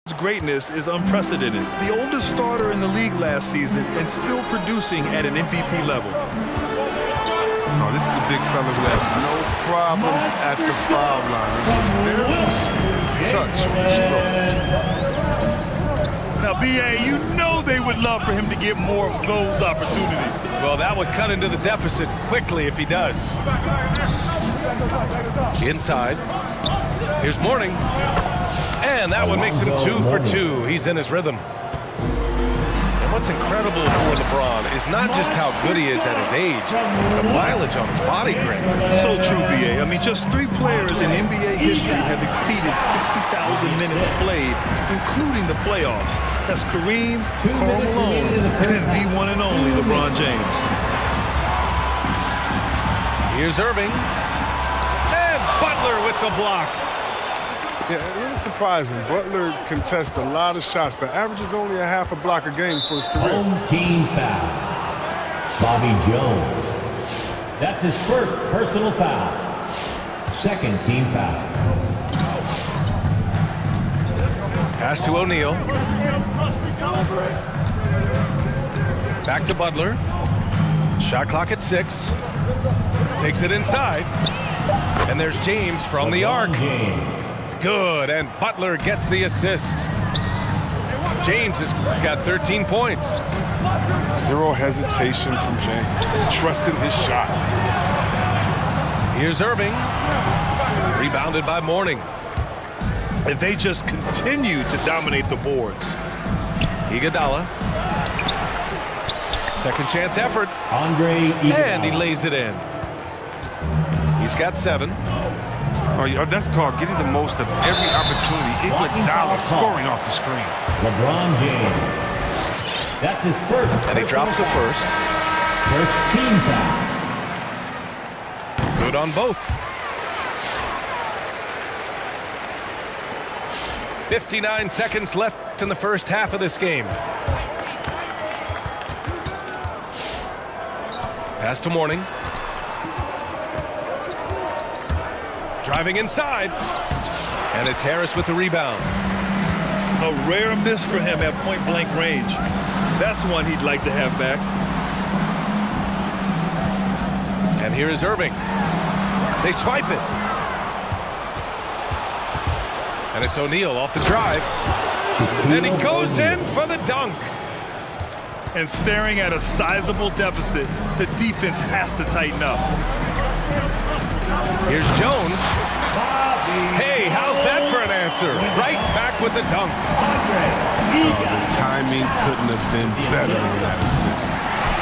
Greatness is unprecedented. The oldest starter in the league last season and still producing at an MVP level. Oh, this is a big fella who has no problems at the foul line. Very smooth touch on the stroke. Now, B.A., you know they would love for him to get more of those opportunities. Well, that would cut into the deficit quickly if he does. Inside. Here's Mourning. And that one makes him 2 for 2. He's in his rhythm. And what's incredible for LeBron is not just how good he is at his age, the mileage on his body grade. So true, B.A. I mean, just 3 players in NBA history have exceeded 60,000 minutes played, including the playoffs. That's Kareem, Karl Malone, and the one and only LeBron James. Here's Irving. And Butler with the block. Yeah, it's surprising. Butler contests a lot of shots, but averages only a half a block a game for his career. Home team foul. Bobby Jones. That's his first personal foul. Second team foul. Pass to O'Neal. Back to Butler. Shot clock at 6. Takes it inside. And there's James from the arc. Good, and Butler gets the assist. James has got 13 points. Zero hesitation from James. Trusting his shot. Here's Irving. Rebounded by Mourning. And they just continue to dominate the boards. Iguodala. Second chance effort. Andre Iguodala. And he lays it in. He's got 7. Oh, that's called getting the most of every opportunity. Iguodala scoring off the screen. LeBron James. That's his first. And he drops the first. First team foul. Good on both. 59 seconds left in the first half of this game. Pass to Mourning. Driving inside. And it's Harris with the rebound. A rare miss for him at point-blank range. That's one he'd like to have back. And here is Irving. They swipe it. And it's O'Neal off the drive. And he goes in for the dunk. And staring at a sizable deficit, the defense has to tighten up. Here's Jones. Hey, how's that for an answer? Right back with the dunk. The timing couldn't have been better than that assist.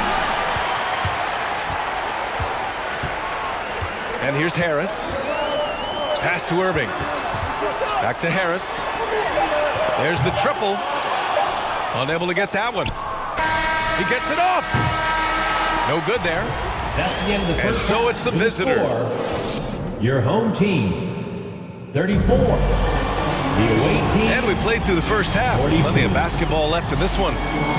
And here's Harris. Pass to Irving. Back to Harris. There's the triple. Unable to get that one. He gets it off. No good there. That's the end of the first. And so it's the visitor. Your home team, 34. The away team. And we played through the first half. 42. Plenty of basketball left in this one.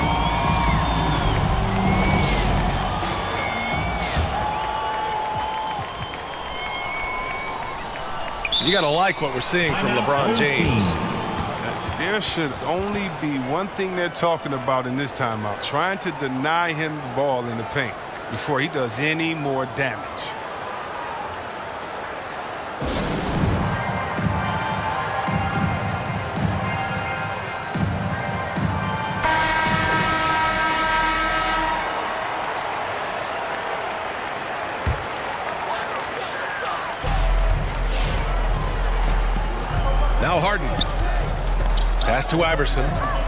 You got to like what we're seeing from LeBron James. There should only be one thing they're talking about in this timeout, trying to deny him the ball in the paint before he does any more damage. Now Harden. Pass to Iverson.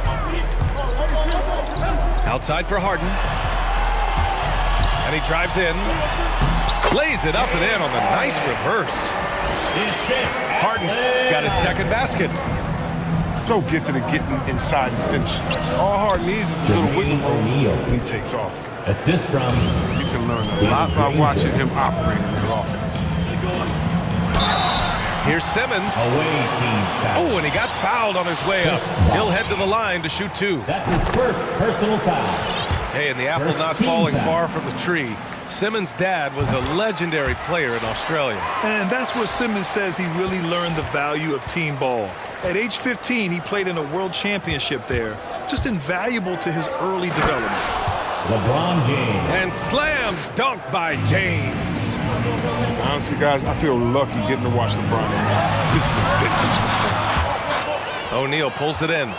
Outside for Harden. And he drives in. Lays it up and in on the nice reverse. Harden's got his second basket. So gifted at getting inside and finishing. All Harden needs is a little wiggle room when he takes off. Assist from. You can learn a lot by watching him operate in their offense. Here's Simmons. Away team foul. Oh, and he got fouled on his way up. He'll head to the line to shoot 2. That's his first personal foul. Hey, and the apple First not team falling foul. far from the tree. Simmons' dad was a legendary player in Australia. And that's where Simmons says he really learned the value of team ball. At age 15, he played in a world championship there. Just invaluable to his early development. LeBron James. And slam dunk by James. Honestly, guys, I feel lucky getting to watch LeBron. This is a vintage performance. O'Neal pulls it in.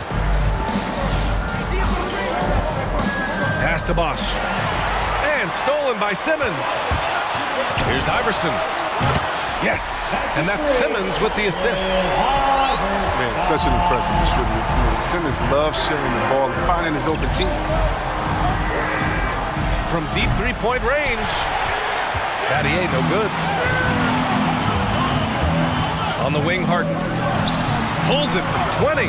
Pass to Bosch. And stolen by Simmons. Here's Iverson. Yes, and that's Simmons with the assist. Man, such an impressive distributor. Simmons loves sharing the ball and finding his open team. From deep three-point range. Battier, no good. On the wing, Harden. Pulls it from 20.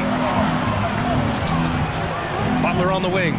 Butler on the wing.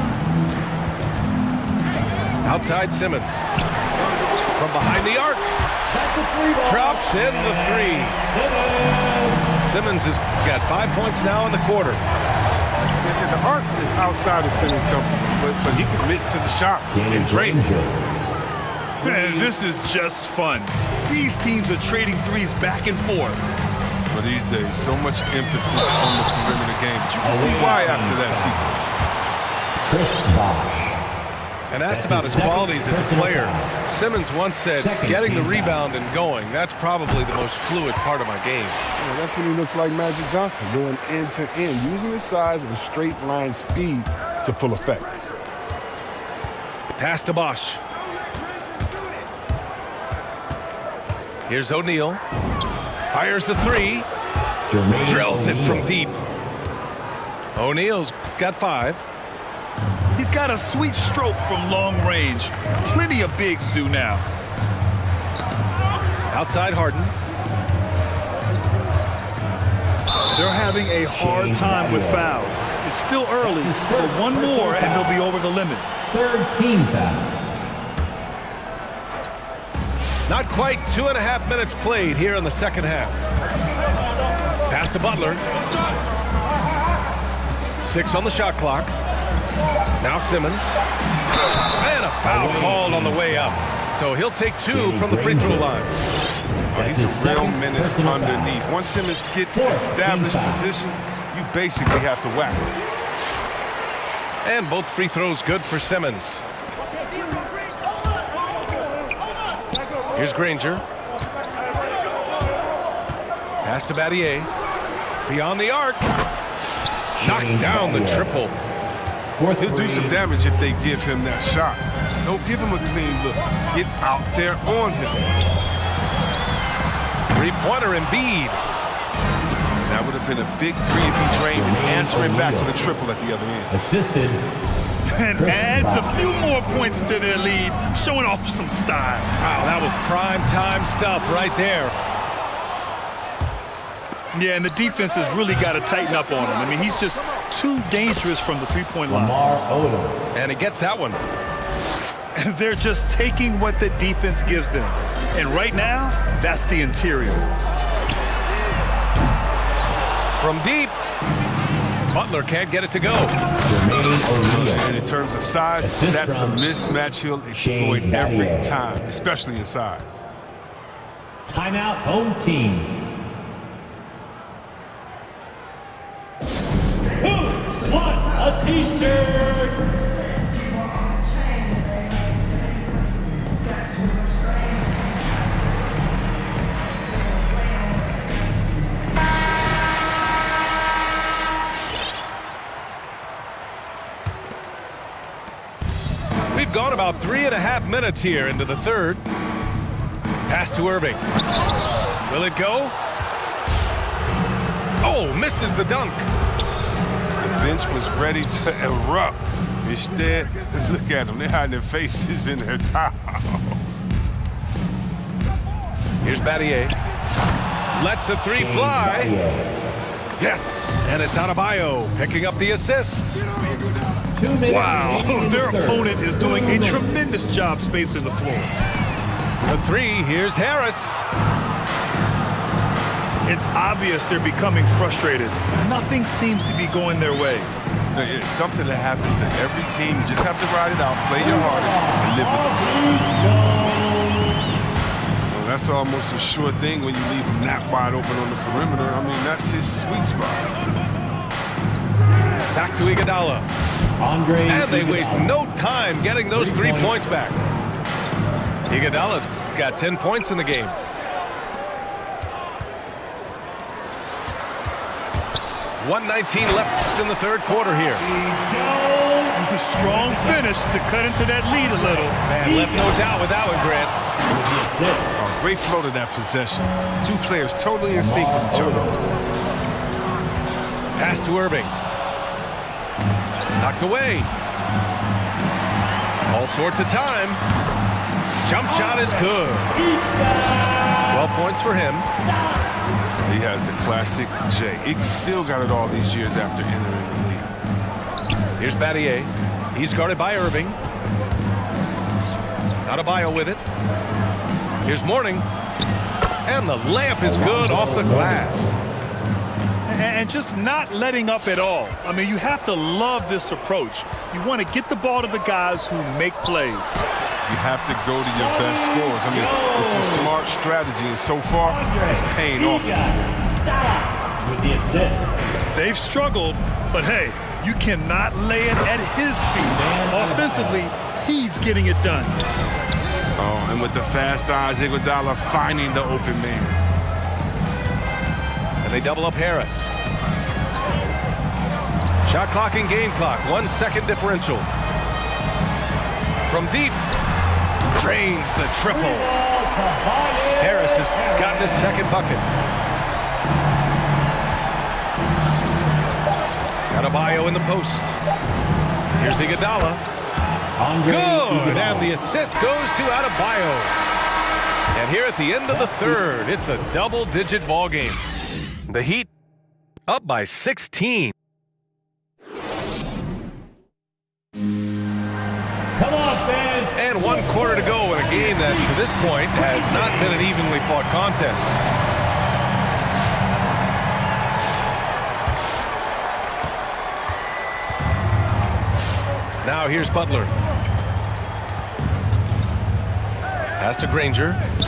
Outside Simmons. From behind the arc. Drops in the three. Simmons has got 5 points now in the quarter. The arc is outside of Simmons' comfort zone, but he commits to the shot and drains it. Man, this is just fun. These teams are trading threes back and forth. But these days, so much emphasis on the perimeter game. But you can see why after that sequence. Chris Bosh. And asked about his qualities as a player, Simmons once said, getting the rebound and going, that's probably the most fluid part of my game. Yeah, that's when he looks like Magic Johnson, going end to end, using his size and straight line speed to full effect. Pass to Bosch. Here's O'Neal. Fires the three. Drills it from deep. O'Neal's got 5. He's got a sweet stroke from long range. Plenty of bigs do now. Outside Harden. They're having a hard time with fouls. It's still early, but one more and they'll be over the limit. Third team foul. Not quite 2.5 minutes played here in the second half. Pass to Butler. 6 on the shot clock. Now Simmons. And a foul called on the way up. So he'll take 2 from the free throw line. Oh, he's a real menace underneath. Once Simmons gets established position, you basically have to whack him. And both free throws good for Simmons. Here's Granger. Pass to Battier. Beyond the arc. Knocks down the triple. He'll do some damage if they give him that shot. Don't give him a clean look. Get out there on him. Three-pointer Embiid. That would have been a big 3 if he drained and answering back to the triple at the other end. Assisted. And adds a few more points to their lead, showing off some style. Wow, that was prime time stuff right there. Yeah, and the defense has really got to tighten up on him. I mean, he's just too dangerous from the three-point line. Lamar Odom. And he gets that one. They're just taking what the defense gives them. And right now, that's the interior. From deep. Butler can't get it to go. And in terms of size, that's a mismatch he'll exploit every time, especially inside. Timeout, home team. Who wants a t-shirt? We've gone about 3.5 minutes here into the third. Pass to Irving. Will it go? Oh, misses the dunk. The bench was ready to erupt. Instead, look at them. They're hiding their faces in their towels. Here's Battier. Lets the three fly. Yes, and it's Adebayo picking up the assist. Wow, their opponent is doing a tremendous job spacing the floor. The three, here's Harris. It's obvious they're becoming frustrated. Nothing seems to be going their way. It's something that happens to every team. You just have to ride it out, play your hardest, and live with it. Well, that's almost a sure thing when you leave him that wide open on the perimeter. I mean, that's his sweet spot. Back to Iguodala. And they waste no time getting those 3 points back. Iguodala's got 10 points in the game. .119 left in the third quarter here. A strong finish to cut into that lead a little. Man, left no doubt with that one, Grant. Oh, great flow to that possession. Two players totally in sync with each other. Pass to Irving. Knocked away. All sorts of time. Jump shot is good. 12 points for him. He has the classic J. Iggy still got it all these years after entering the league. Here's Battier. He's guarded by Irving. Adebayo with it. Here's Mourning. And the layup is good off the glass. And just not letting up at all. I mean, you have to love this approach. You want to get the ball to the guys who make plays. You have to go to your best scores. I mean, it's a smart strategy, and so far, it's paying off in this game. With the assist. They've struggled, but hey, you cannot lay it at his feet. Offensively, he's getting it done. Oh, and with the fast eyes, Iguodala finding the open man. And they double up Harris. Shot clock and game clock. 1 second differential. From deep. Drains the triple. Harris has gotten his second bucket. Adebayo in the post. Here's Iguodala. Good, and the assist goes to Adebayo. And here at the end of the third, it's a double-digit ball game. The Heat up by 16. Come on, fans. And 1 quarter to go in a game that, to this point, has not been an evenly fought contest. Now here's Butler. Pass to Granger.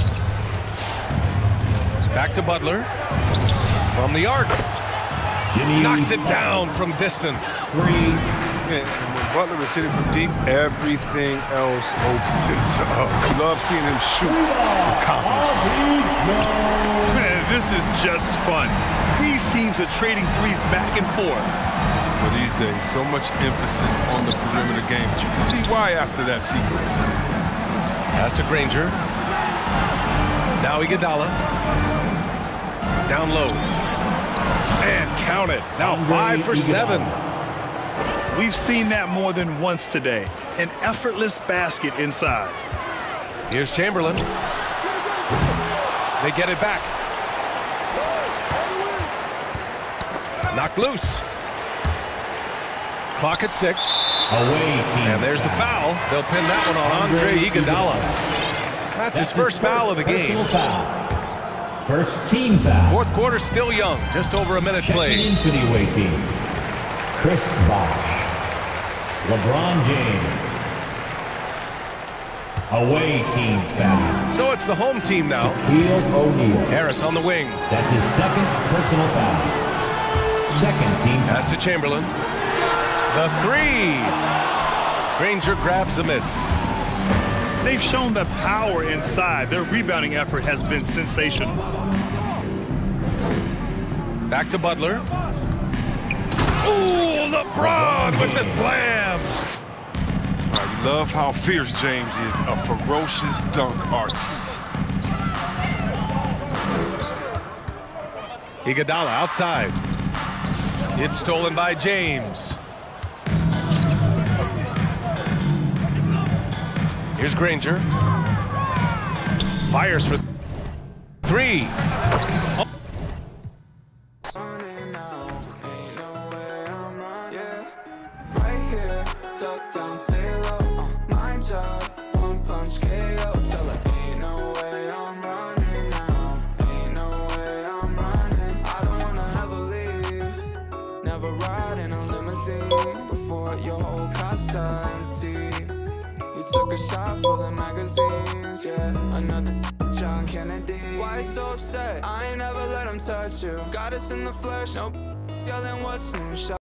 Back to Butler. From the arc. Jimmy Knocks it down from distance. Three. And when Butler is hitting from deep, everything else opens up. You love seeing him shoot with confidence. Man, this is just fun. These teams are trading threes back and forth. But these days, so much emphasis on the perimeter game. But you can see why after that sequence. Pass to Granger. Now Iguodala. Down low. And count it. Now 5 for 7. We've seen that more than once today. An effortless basket inside. Here's Chamberlain. They get it back. Knocked loose. Clock at 6. Away team. And there's the foul. They'll pin that one on Andre Iguodala. That's his first foul of the game. Foul. First team foul. Fourth quarter still young. Just over a minute played. Checking in for the away team. Chris Bosh. LeBron James. Away team foul. So it's the home team now. Shaquille O'Neal. Harris on the wing. That's his second personal foul. Second team foul. Pass to Chamberlain. The 3. Granger grabs the miss. They've shown the power inside. Their rebounding effort has been sensational. Back to Butler. Oh, LeBron with the slam. I love how fierce James is, a ferocious dunk artiste. Iguodala outside. It's stolen by James. Here's Granger. Fires for 3. Oh. ride in a limousine before your whole casa empty. You took a shot for the magazines, yeah. Another John Kennedy. Why so upset? I ain't never let him touch you. Got us in the flesh, no yelling what's new.